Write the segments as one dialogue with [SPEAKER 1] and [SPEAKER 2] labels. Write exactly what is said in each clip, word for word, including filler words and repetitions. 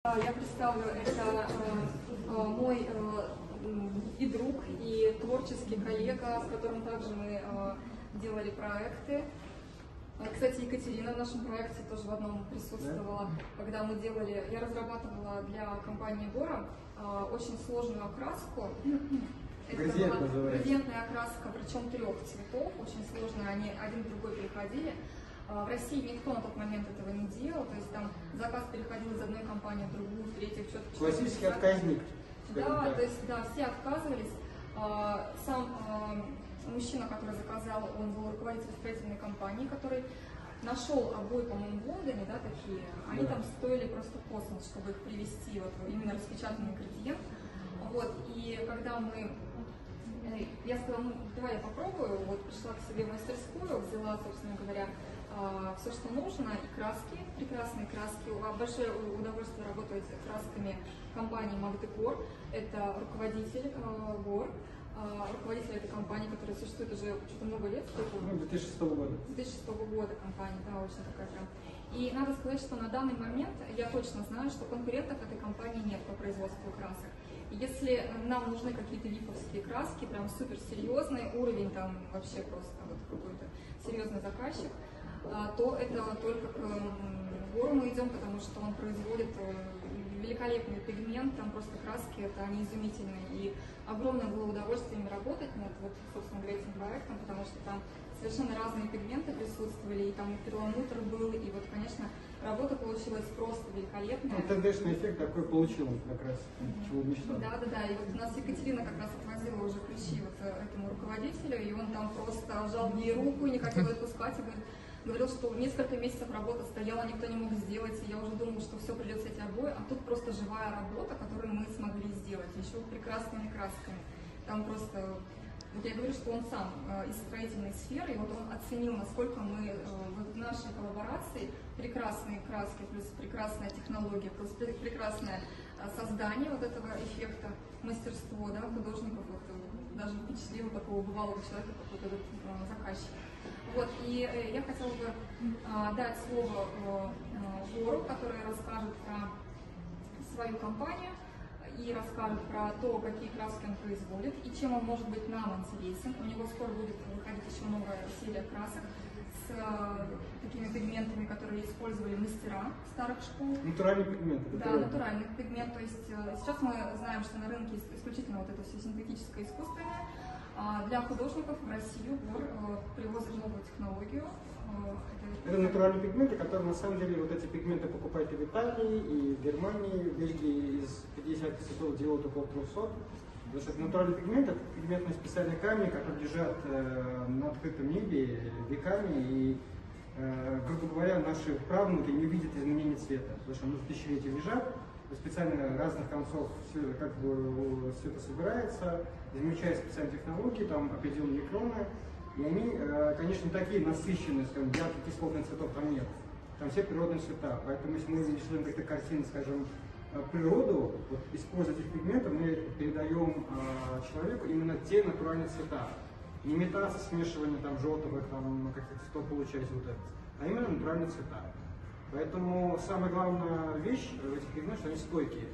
[SPEAKER 1] Я представлю, это э, мой э, и друг, и творческий коллега, с которым также мы э, делали проекты. Кстати, Екатерина в нашем проекте тоже в одном присутствовала, когда мы делали, я разрабатывала для компании Гора э, очень сложную окраску. Это была градиентная окраска, причем трех цветов, очень сложная, они один в другой переходили. В России никто на тот момент этого не делал, то есть там заказ переходил из одной компании в другую, в третью, в четвертую.
[SPEAKER 2] Классический отказник.
[SPEAKER 1] Да, так. То есть да, все отказывались. Сам мужчина, который заказал, он был руководитель строительной компании, который нашел обои, по-моему, в Лондоне, да, такие. Они да. Там стоили просто космос, чтобы их привезти, вот именно распечатанный градиент. Вот, и когда мы, я сказала, ну давай я попробую, вот пришла к себе в мастерскую, взяла, собственно говоря, все, что нужно, и краски, прекрасные краски. Большое удовольствие работать с красками компании Магдекор. Это руководитель Гор, руководитель этой компании, которая существует уже что-то много лет.
[SPEAKER 2] Ну, две тысячи шестого года.
[SPEAKER 1] две тысячи шестого года компания, да, очень такая прям. И надо сказать, что на данный момент я точно знаю, что конкурентов этой компании нет по производству красок. И если нам нужны какие-то виповские краски, прям супер серьезный уровень, там вообще просто вот какой-то серьезный заказчик, то это только к Гору мы идем, потому что он производит великолепный пигмент, там просто краски, это они изумительные. И огромное было удовольствие им работать над, вот, собственно говоря, этим проектом, потому что там совершенно разные пигменты присутствовали, и там и перламутр был, и вот, конечно, работа получилась просто великолепная.
[SPEAKER 2] Ну, тэ дэ шный эффект такой получил как раз, чего мечтал.
[SPEAKER 1] Да, да, да, и вот у нас Екатерина как раз отвозила уже ключи вот этому руководителю, и он там просто жал ей руку и не хотел отпускать, и говорит, говорил, что несколько месяцев работа стояла, никто не мог сделать, и я уже думала, что все придется эти обои, а тут просто живая работа, которую мы смогли сделать, еще прекрасными красками. Там просто, вот я говорю, что он сам э, из строительной сферы, и вот он оценил, насколько мы э, в нашей коллаборации прекрасные краски, плюс прекрасная технология, плюс прекрасное э, создание вот этого эффекта, мастерство, да, художников, вот, даже впечатлило такого бывалого человека, как вот этот э, заказчик. Вот, и э, я хотела бы э, дать слово э, Гору, который расскажет про свою компанию и расскажет про то, какие краски он производит и чем он может быть нам интересен. У него скоро будет выходить еще новая серия красок с э, такими пигментами, которые использовали мастера старых школ.
[SPEAKER 2] Натуральный пигмент.
[SPEAKER 1] Да, натуральный пигмент. То есть э, сейчас мы знаем, что на рынке исключительно вот это все синтетическое, искусственное. Для художников в Россию Гор э, привозит новую технологию.
[SPEAKER 2] Э, это натуральные пигменты, которые на самом деле вот эти пигменты покупают и в Италии, и в Германии, в Бельгии из пятидесятых цветов делают около трехсот. Потому что это натуральный пигмент, это пигментные специальные камни, которые лежат э, на открытом небе веками, и, э, грубо говоря, наши правнуки не увидят изменения цвета, потому что они тысячелетия лежат. Специально разных концов все, как бы, все это собирается, измельчают специальные технологии, там определенные микроны, и они, конечно, не такие насыщенные, скажем, ярких кислотных цветов там нет, там все природные цвета, поэтому если мы рисуем какие-то картины, скажем, природу, вот, используя этих пигментов, мы передаем э, человеку именно те натуральные цвета, не имитация смешивания там желтого, там каких-то цветов получается вот это, а именно натуральные цвета. Поэтому самая главная вещь в этих пигментах, что они стойкие.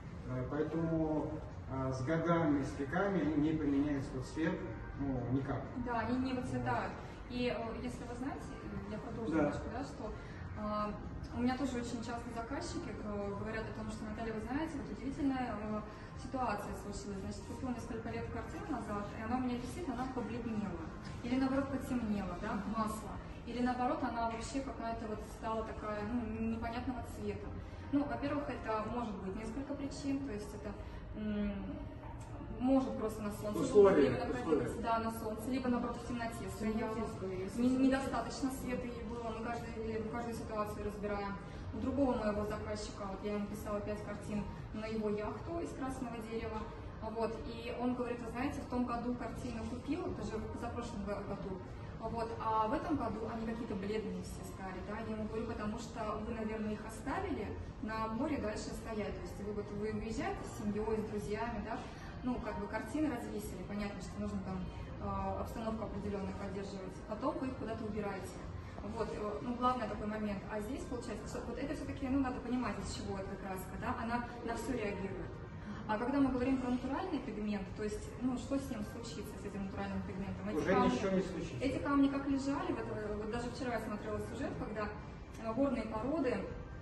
[SPEAKER 2] Поэтому а, с годами, с веками они не поменяют свой цвет, ну, никак.
[SPEAKER 1] Да, они не выцветают. И если вы знаете, я продолжу
[SPEAKER 2] да.
[SPEAKER 1] немножко, да, что э, у меня тоже очень часто заказчики э, говорят о том, что, Наталья, вы знаете, вот удивительная э, ситуация случилась. Значит, купила несколько лет картину назад, и она у меня висит, она побледнела. Или наоборот потемнела, да, масло. Или наоборот, она вообще какая-то вот стала такая, ну, непонятного цвета. Ну, во-первых, это может быть несколько причин, то есть это может просто на солнце
[SPEAKER 2] условия,
[SPEAKER 1] либо находилась, да, на солнце, либо наоборот в темноте стояла. Недостаточно света ей было, мы каждый, в каждой ситуации разбираем. У другого моего заказчика, вот я ему писала пять картин на его яхту из красного дерева. Вот, и он говорит, вы знаете, в том году картину купил, даже в позапрошлом году, вот, а в этом году они какие-то бледные все стали, да, я ему говорю, потому что вы, наверное, их оставили на море дальше стоять, то есть вы, вот, вы уезжаете с семьей, с друзьями, да, ну, как бы картины развесили, понятно, что нужно там э, обстановку определенную поддерживать, потом вы их куда-то убираете. Вот, ну, главный такой момент. А здесь, получается, вот это все-таки, ну, надо понимать, из чего эта краска, да, она на все реагирует. А когда мы говорим про натуральный пигмент, то есть, ну, что с ним случится, с этим натуральным пигментом? Эти
[SPEAKER 2] Уже
[SPEAKER 1] камни,
[SPEAKER 2] ничего не случится.
[SPEAKER 1] Эти камни как лежали, вот, вот даже вчера я смотрела сюжет, когда горные породы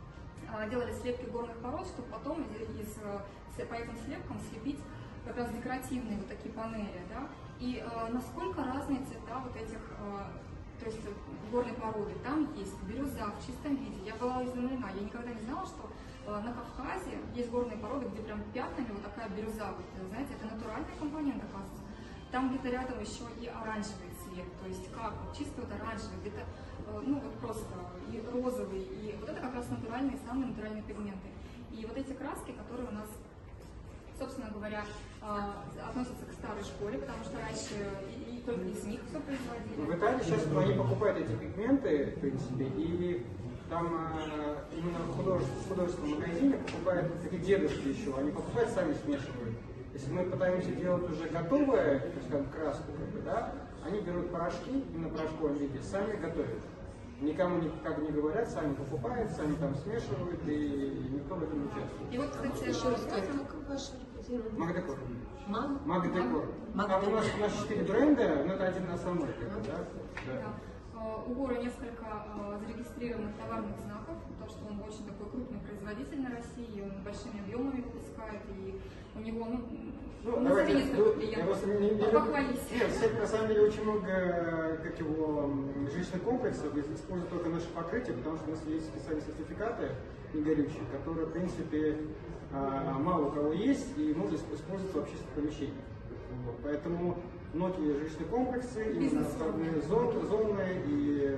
[SPEAKER 1] делали слепки горных пород, чтобы потом из, из, по этим слепкам слепить как раз декоративные вот такие панели, да, и э, насколько разные цвета вот этих, э, то есть горной породы. Там есть бирюза в чистом виде. Я была изумлена, я никогда не знала, что э, на Кавказе есть горные породы, где прям пятнами вот такая бирюза, вот, знаете, это натуральный компонент, оказывается. Там где-то рядом еще и оранжевый цвет, то есть как, вот, чисто вот оранжевый, где-то, э, ну вот просто и розовый, и вот это как раз натуральные, самые натуральные пигменты. И вот эти краски, которые у нас, собственно говоря, относятся к старой школе, потому что раньше и, и только из них все производили.
[SPEAKER 2] В Италии сейчас они покупают эти пигменты, в принципе, и там именно в художественном, в художественном магазине покупают такие дедушки еще, они покупают, сами смешивают. Если мы пытаемся делать уже готовое, так скажем, краску, как бы, да, они берут порошки, именно в порошковом виде, сами готовят. Никому никак не говорят, сами покупают, сами там смешивают, и никто в этом не участвует.
[SPEAKER 1] И вот, кстати,
[SPEAKER 3] еще раз сказать, как ваша репетирование?
[SPEAKER 2] Магдекор.
[SPEAKER 3] Мам?
[SPEAKER 2] Магдекор. Там у нас, у нас четыре бренда, но это один основной, как бы, да? Да.
[SPEAKER 1] Да. У Гора несколько uh, зарегистрированных товарных знаков, потому что он очень такой крупный производитель на России, он большими объемами выпускает, и у него, ну,
[SPEAKER 2] Ну,
[SPEAKER 1] назови
[SPEAKER 2] давайте,
[SPEAKER 1] несколько
[SPEAKER 2] ну,
[SPEAKER 1] клиентов,
[SPEAKER 2] я просто не, не,
[SPEAKER 1] похвались.
[SPEAKER 2] Нет, кстати, на самом деле очень много, как его, жилищных комплексов используют только наше покрытие, потому что у нас есть специальные сертификаты негорючие, которые, в принципе, мало у кого есть и можно использовать в общественных помещениях. Вот. Поэтому многие жилищные комплексы, именно основные зоны, зоны и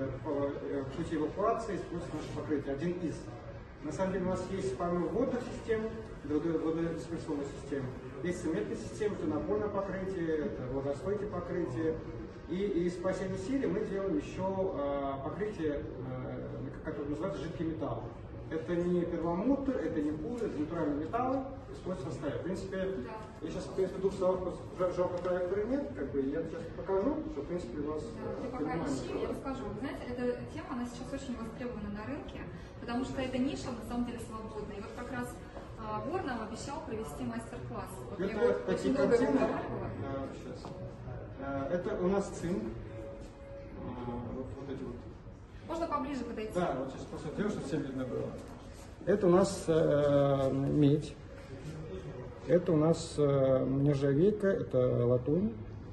[SPEAKER 2] в случае эвакуации используют наше покрытие. Один из. На самом деле у нас есть пару водных систем, вододисперсионных систем, есть цементная система, это напольное покрытие, это водостойкие покрытия. И из спасения силы мы делаем еще э, покрытие, э, которое называется жидкий металл. Это не перламутр, это не пудра, это натуральные металлы, используются в составе. В принципе, да. Я сейчас, в принципе, двух словах, жалко проектора нет, как бы я сейчас покажу, что, в принципе, у вас...
[SPEAKER 1] Да, ты пока ищи, я расскажу. Вы знаете, эта тема, она сейчас очень востребована на рынке, потому что эта ниша, на самом деле, свободная. И вот как раз а, Гор нам обещал провести мастер-класс. Вот
[SPEAKER 2] это
[SPEAKER 1] я
[SPEAKER 2] такие картины, а, сейчас. А, это у нас цинк. А, вот, вот эти вот.
[SPEAKER 1] Можно поближе подойти?
[SPEAKER 2] Да, вот сейчас просто делаю, чтобы всем видно было. Это у нас э, медь. Это у нас э, нержавейка, это латунь.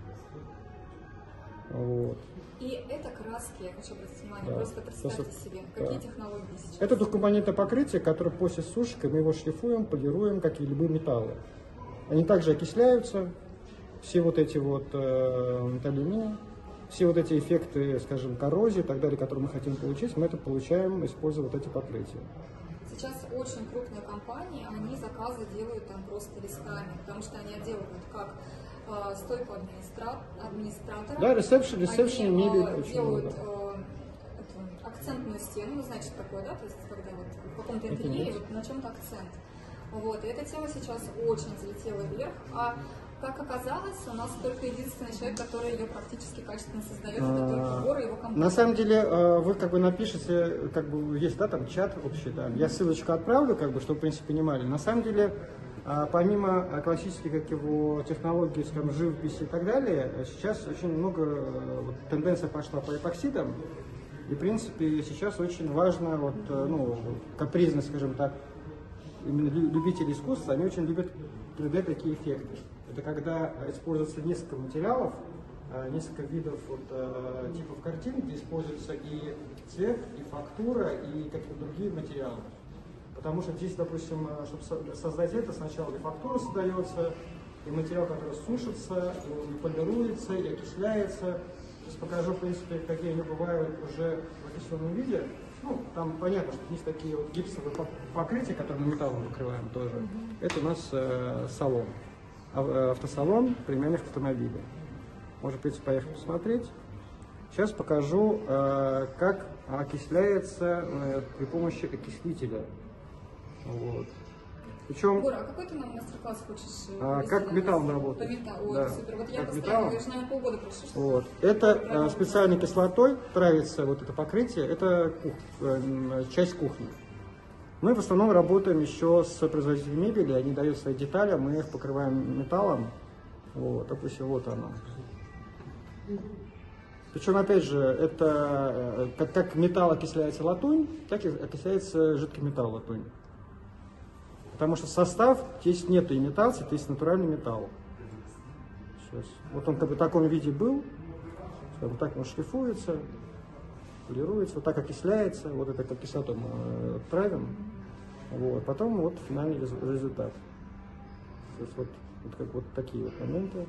[SPEAKER 2] Вот.
[SPEAKER 1] И это краски, я хочу обратить внимание,
[SPEAKER 2] Да.
[SPEAKER 1] просто представьте
[SPEAKER 2] Просто,
[SPEAKER 1] себе,
[SPEAKER 2] да.
[SPEAKER 1] какие технологии сейчас.
[SPEAKER 2] Это двухкомпонентное покрытие, которое после сушки мы его шлифуем, полируем, как и любые металлы. Они также окисляются, все вот эти вот э, металлемии, все вот эти эффекты, скажем, коррозии и так далее, которые мы хотим получить, мы это получаем, используя вот эти покрытия.
[SPEAKER 1] Сейчас очень крупные компании, они заказы делают там просто листками, потому что они делают как э, стойку администра... администратора.
[SPEAKER 2] Да, ресепшн, ресепшн,
[SPEAKER 1] они,
[SPEAKER 2] мебель.
[SPEAKER 1] Э,
[SPEAKER 2] очень
[SPEAKER 1] делают
[SPEAKER 2] много.
[SPEAKER 1] э, эту, акцентную стену, ну, значит, такое, да, то есть когда вот в каком-то интерьере вот, на чем-то акцент. Вот, и эта тема сейчас очень взлетела вверх, а как оказалось, у нас только единственный человек, который ее практически качественно создает, это только Гор и его компания.
[SPEAKER 2] На самом деле, вы как бы напишите, как бы есть, да, там чат общий, да, я ссылочку отправлю, как бы, чтобы, в принципе, понимали. На самом деле, помимо классических, как его, технологий, скажем, живописи и так далее, сейчас очень много вот, тенденция пошла по эпоксидам, и, в принципе, сейчас очень важно, вот, ну, капризно, скажем так, именно любители искусства, они очень любят три дэ такие эффекты. Это когда используется несколько материалов, несколько видов вот, типов картин, где используется и цвет, и фактура, и какие-то другие материалы. Потому что здесь, допустим, чтобы создать это, сначала и фактура создается, и материал, который сушится, и полируется, и окисляется. Сейчас покажу, в принципе, какие они бывают уже в окисленном виде. Ну, там понятно, что есть такие вот гипсовые покрытия, которые мы металлом покрываем тоже. Mm-hmm. Это у нас э, салон. Автосалон премиальных автомобилей. Можно, в принципе, поехать посмотреть. Сейчас покажу, э, как окисляется э, при помощи окислителя. Вот. Причем,
[SPEAKER 1] Гора, а какой ты нам мастер-класс хочешь? э,
[SPEAKER 2] А,
[SPEAKER 1] провести
[SPEAKER 2] как
[SPEAKER 1] на
[SPEAKER 2] металлом
[SPEAKER 1] нас?
[SPEAKER 2] работать.
[SPEAKER 1] По металлу. Ой,
[SPEAKER 2] Да.
[SPEAKER 1] это супер. Вот я
[SPEAKER 2] Как
[SPEAKER 1] постоянно,
[SPEAKER 2] металлом.
[SPEAKER 1] я уже, наверное, полгода прошу. что
[SPEAKER 2] вот,
[SPEAKER 1] ли.
[SPEAKER 2] это
[SPEAKER 1] Программа.
[SPEAKER 2] э, специальной кислотой травится вот это покрытие, это кух- э, часть кухни. Мы в основном работаем еще с производителями мебели, они дают свои детали, мы их покрываем металлом. Вот, допустим, вот оно. Причем, опять же, это э, как, как металл окисляется латунь, так и окисляется жидкий металл латунь. Потому что состав, здесь нет имитации, здесь натуральный металл. Сейчас. Вот он как бы в таком виде был, вот так он шлифуется, полируется, вот так окисляется, вот это как кислоту мы э, травим, вот, потом вот финальный резу- результат. То есть вот, вот, как, вот такие вот моменты.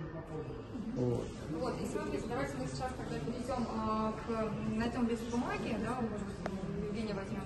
[SPEAKER 2] Вот.
[SPEAKER 1] Вот, и смотрите, давайте мы сейчас тогда перейдем а, к, найдем лист бумаги, да, может быть, Евгения возьмем.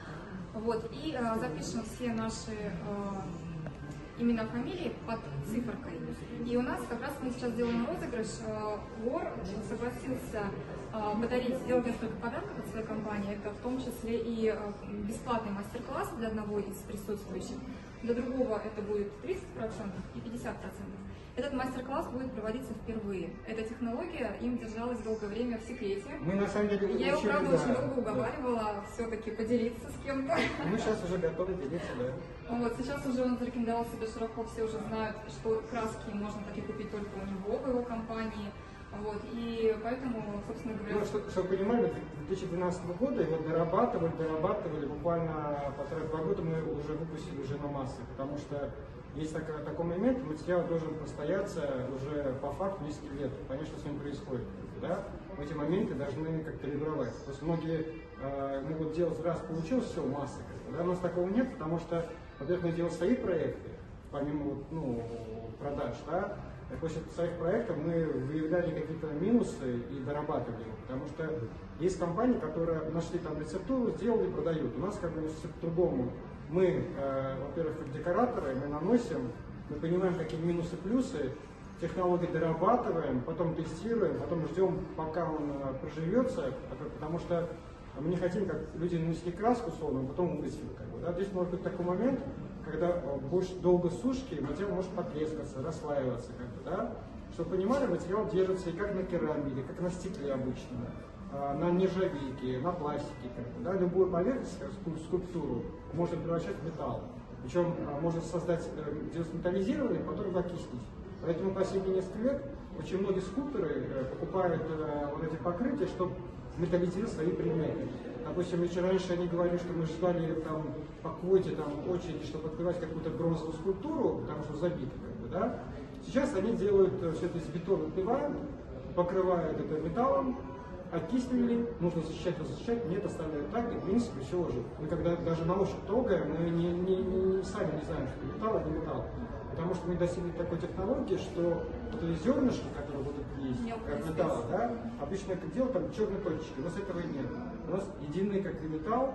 [SPEAKER 1] Вот, и а, запишем все наши а, имена, фамилии под циферкой. И у нас как раз мы сейчас делаем розыгрыш. А, Вор согласился а, подарить, сделать несколько подарков от своей компании. Это в том числе и а, бесплатный мастер-класс для одного из присутствующих. Для другого это будет тридцать процентов и пятьдесят процентов. Этот мастер-класс будет проводиться впервые. Эта технология им держалась долгое время в секрете.
[SPEAKER 2] Мы на самом деле
[SPEAKER 1] Я его,
[SPEAKER 2] учили,
[SPEAKER 1] правда,
[SPEAKER 2] да.
[SPEAKER 1] очень долго уговаривала все-таки поделиться с кем-то.
[SPEAKER 2] Мы сейчас уже готовы делиться, да.
[SPEAKER 1] Вот, сейчас уже он зарекомендовал себя широко, все уже знают, что краски можно такие купить только у него, в его компании. Вот, и поэтому, собственно говоря...
[SPEAKER 2] Ну, чтобы, чтобы вы понимали, с две тысячи двенадцатого года его дорабатывали, дорабатывали, буквально полтора-два года мы уже выпустили уже на массы, потому что есть такой, такой момент, материал должен простояться уже по факту несколько лет, понять, что с ним происходит. Да? В эти моменты должны как-то калибровать. То есть многие э, могут делать раз, получилось, все, масса. Да? У нас такого нет, потому что, во-первых, мы делаем свои проекты, помимо вот, ну, продаж, да? И после своих проектов мы выявляли какие-то минусы и дорабатывали их, потому что есть компании, которые нашли там рецептуру, сделали, продают. У нас как бы все по-другому. Мы, э, во-первых, как декораторы, мы наносим, мы понимаем, какие минусы, плюсы, технологии дорабатываем, потом тестируем, потом ждем, пока он э, проживется, потому что мы не хотим, как люди нанесли краску условно, а потом высели. Как бы, да? Здесь может быть такой момент, когда больше долго сушки, материал может потрескаться, расслаиваться. Как бы, да? Чтобы понимали, материал держится и как на керамике, как на стекле обычно, на нержавейке, на пластике. Как бы, да? Любую поверхность, скульптуру, можно превращать в металл. Причем можно создать, делать металлизированный, потом окислить. Поэтому последние несколько лет очень многие скульпторы покупают вот эти покрытия, чтобы металлизировать свои предметы. Допустим, если раньше они говорили, что мы ждали там по квоте там, очереди, чтобы открывать какую-то бронзовую скульптуру, потому что забито, как бы, да? Сейчас они делают все это из бетона, отбивают, покрывают это металлом, окислили, нужно защищать, защищать, нет, оставляют так, и в принципе все уже. Мы когда даже на ощупь трогаем, мы не, не, не, сами не знаем, что металл, а не металл. Потому что мы достигли такой технологии, что вот эти зернышки, которые вот тут есть, как металла, да, обычно это дело там черные точки, у нас этого и нет. У нас единый как и металл,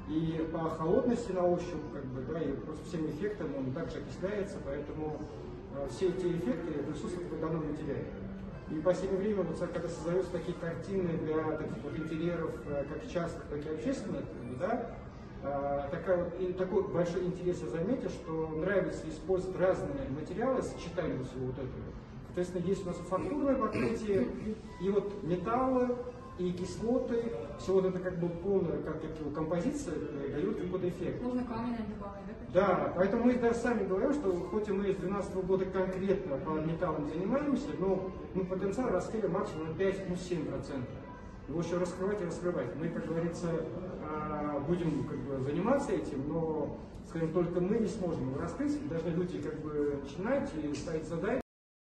[SPEAKER 2] и по холодности на ощупь, как бы, да, и просто всем эффектом он также окисляется, поэтому э, все эти эффекты присутствуют в данном материале. И в последнее время, вот, когда создаются такие картины для таких вот интерьеров, как частных, так и общественных, да, такая вот, и такой большой интерес я заметил, что нравится использовать разные материалы, сочетание всего вот этого. Соответственно, есть у нас фактурное покрытие, и вот металлы, и кислоты, все вот это как бы полная как это, композиция дает какой-то эффект.
[SPEAKER 1] Можно камень добавить, да?
[SPEAKER 2] Да, поэтому мы даже сами говорим, что хоть и мы с две тысячи двенадцатого года конкретно по металлам занимаемся, но мы потенциал раскрыли максимум на пять-семь процентов. Его еще раскрывать и раскрывать. Мы, как говорится, будем как бы, заниматься этим, но, скажем, только мы не сможем его раскрыть. Должны люди как бы начинать и ставить задачи.